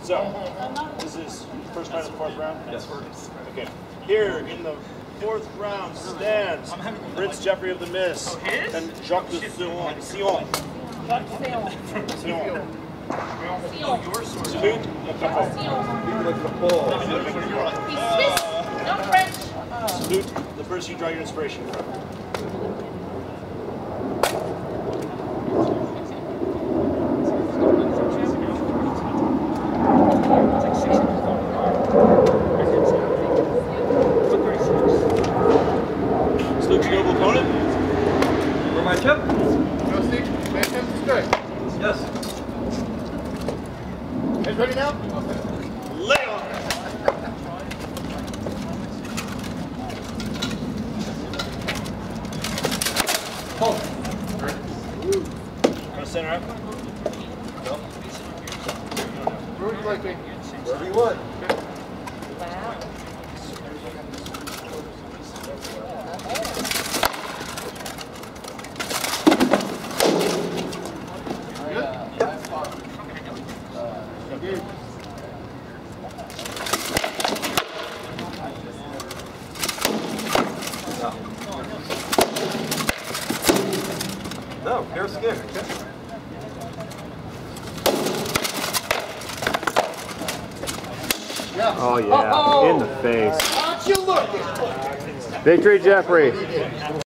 So, this is first fight of the fourth round? Yes. Okay. Here in the fourth round stands Prince Geoffrey of the Mist and Jacques de Sion. Sion. Your sword. Salute the Crapaud. He's Swiss, not French. Salute the person you draw your inspiration from. Salute your noble opponent. For my chip? Yes. Guys ready now? Lay on! Hold. Want to center up? No. Wherever you want. Wow. No, fair skin. Oh yeah, in the face. Aren't you looking? Victory, Geoffrey.